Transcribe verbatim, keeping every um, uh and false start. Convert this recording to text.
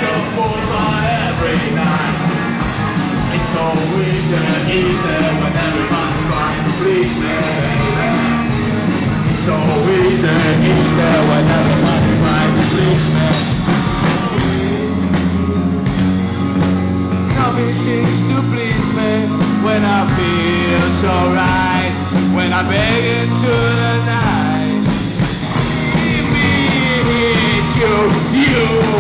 your bullseye every night. It's so easy, easy when everyone's trying to please me. It's so easy, easy when everyone's trying to please me. Nothing seems to please me when I feel so right, when I beg into the night. Give me you, you.